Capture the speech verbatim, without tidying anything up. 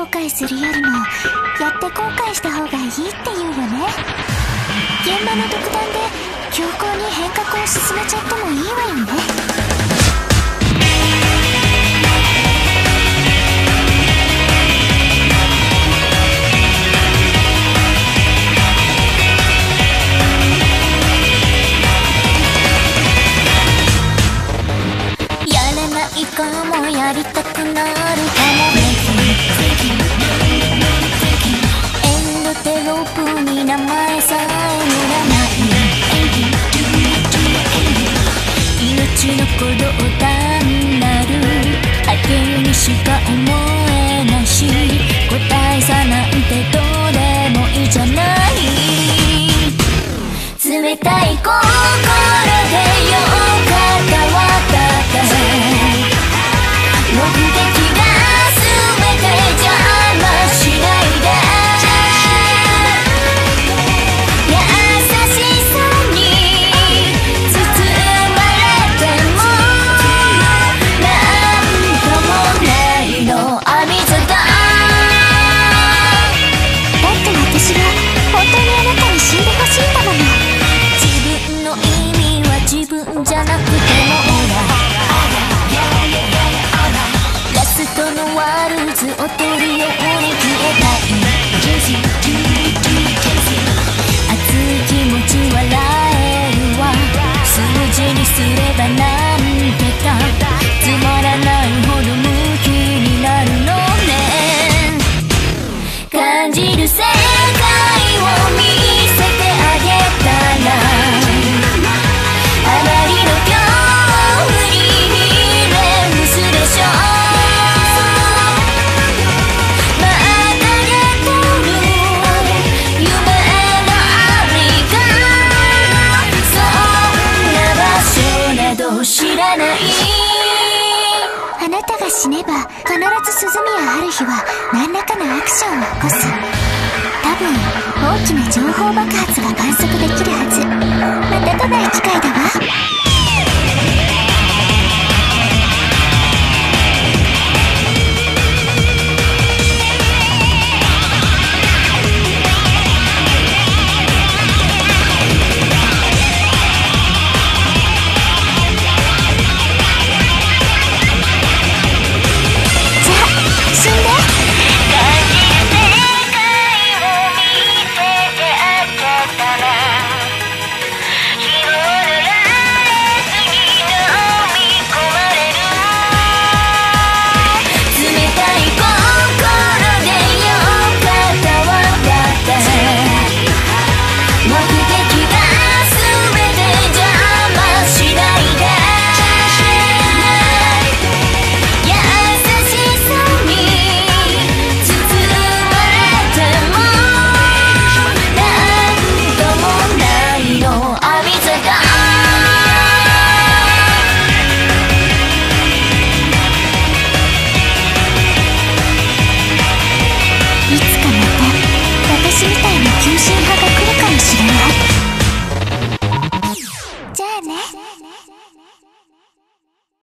悔するよりもやって後悔した方がいいって言うよね。現場の独断で強行に変革を進めちゃってもいいわよね。いかもやりたくなるかも。エンドテロップに名前さえ塗らない命の鼓動単なる波形にしか思えないし、答えさなんてどうでもいいじゃない。冷たい心でよかったわだって目的が全て邪魔しないで。優しさに包まれてもなんともないのあみざだ。だって私は本当にあなたに死んでほしいんだもの。自分の意味は自分じゃなくても人のワルツを取るように消えたい。熱い気持ち笑えるわ。数字にすればなんてかつまらないほどムキになるのね。感じる世界を見せてあげたらあまりの恐怖にひれ伏すでしょう。知らない。あなたが死ねば必ず鈴宮春日は何らかのアクションを起こす。多分大きな情報爆発が観測できるはず。またとない機会だわ。